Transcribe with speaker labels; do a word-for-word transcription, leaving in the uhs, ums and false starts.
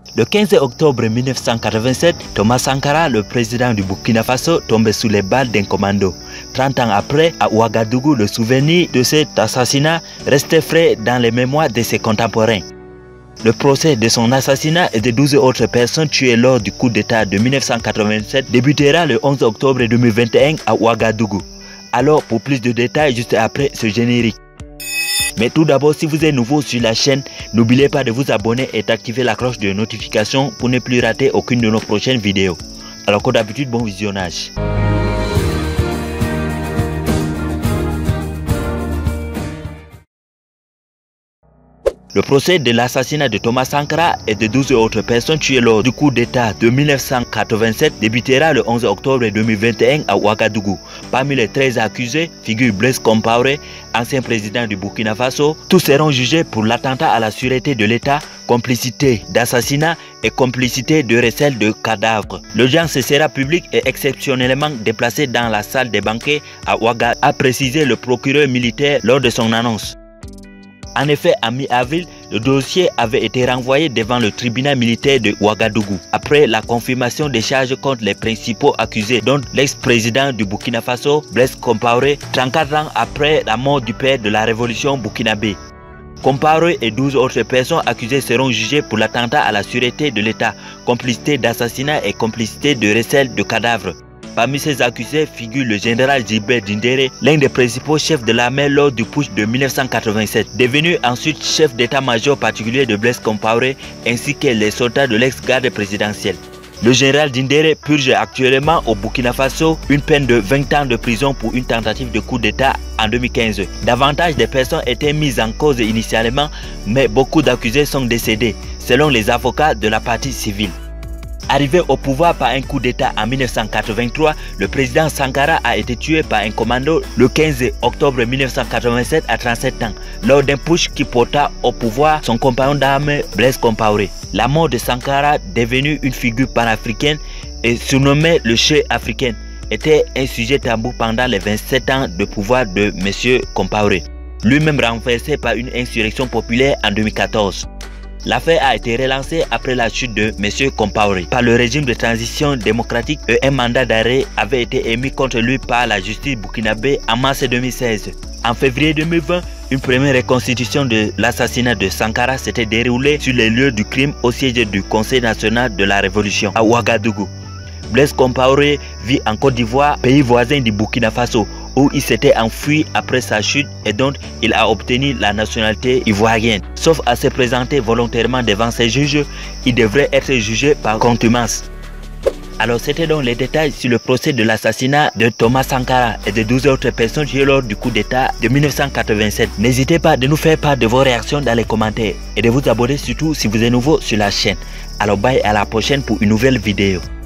Speaker 1: Le quinze octobre mille neuf cent quatre-vingt-sept, Thomas Sankara, le président du Burkina Faso, tombe sous les balles d'un commando. trente ans après, à Ouagadougou, le souvenir de cet assassinat restait frais dans les mémoires de ses contemporains. Le procès de son assassinat et de douze autres personnes tuées lors du coup d'État de mille neuf cent quatre-vingt-sept débutera le onze octobre deux mille vingt et un à Ouagadougou. Alors, pour plus de détails, juste après ce générique. Mais tout d'abord, si vous êtes nouveau sur la chaîne, n'oubliez pas de vous abonner et d'activer la cloche de notification pour ne plus rater aucune de nos prochaines vidéos. Alors comme d'habitude, bon visionnage. Le procès de l'assassinat de Thomas Sankara et de douze autres personnes tuées lors du coup d'État de mille neuf cent quatre-vingt-sept débutera le onze octobre deux mille vingt et un à Ouagadougou. Parmi les treize accusés figure Blaise Compaoré, ancien président du Burkina Faso. Tous seront jugés pour l'attentat à la sûreté de l'État, complicité d'assassinat et complicité de recel de cadavres. L'audience sera publique et exceptionnellement déplacée dans la salle des banquets à Ouaga, a précisé le procureur militaire lors de son annonce. En effet, en mi-avril, le dossier avait été renvoyé devant le tribunal militaire de Ouagadougou après la confirmation des charges contre les principaux accusés, dont l'ex-président du Burkina Faso, Blaise Compaoré, trente-quatre ans après la mort du père de la révolution burkinabé. Compaoré et douze autres personnes accusées seront jugées pour l'attentat à la sûreté de l'État, complicité d'assassinat et complicité de recel de cadavres. Parmi ces accusés figure le général Djibert Dindéré, l'un des principaux chefs de l'armée lors du putsch de mille neuf cent quatre-vingt-sept, devenu ensuite chef d'état-major particulier de Blaise Compaoré, ainsi que les soldats de l'ex-garde présidentielle. Le général Dindéré purge actuellement au Burkina Faso une peine de vingt ans de prison pour une tentative de coup d'État en deux mille quinze. Davantage de personnes étaient mises en cause initialement, mais beaucoup d'accusés sont décédés, selon les avocats de la partie civile. Arrivé au pouvoir par un coup d'État en mille neuf cent quatre-vingt-trois, le président Sankara a été tué par un commando le quinze octobre mille neuf cent quatre-vingt-sept à trente-sept ans, lors d'un putsch qui porta au pouvoir son compagnon d'armes Blaise Compaoré. La mort de Sankara, devenu une figure panafricaine et surnommé le chef africain, était un sujet tabou pendant les vingt-sept ans de pouvoir de M. Compaoré, lui-même renversé par une insurrection populaire en deux mille quatorze. L'affaire a été relancée après la chute de M. Compaoré par le régime de transition démocratique et un mandat d'arrêt avait été émis contre lui par la justice burkinabé en mars deux mille seize. En février deux mille vingt, une première reconstitution de l'assassinat de Sankara s'était déroulée sur les lieux du crime au siège du Conseil national de la Révolution à Ouagadougou. Blaise Compaoré vit en Côte d'Ivoire, pays voisin du Burkina Faso, où il s'était enfui après sa chute et dont il a obtenu la nationalité ivoirienne. Sauf à se présenter volontairement devant ses juges, il devrait être jugé par contumace. Alors c'était donc les détails sur le procès de l'assassinat de Thomas Sankara et de douze autres personnes tuées lors du coup d'État de mille neuf cent quatre-vingt-sept. N'hésitez pas de nous faire part de vos réactions dans les commentaires et de vous abonner surtout si vous êtes nouveau sur la chaîne. Alors bye, à la prochaine pour une nouvelle vidéo.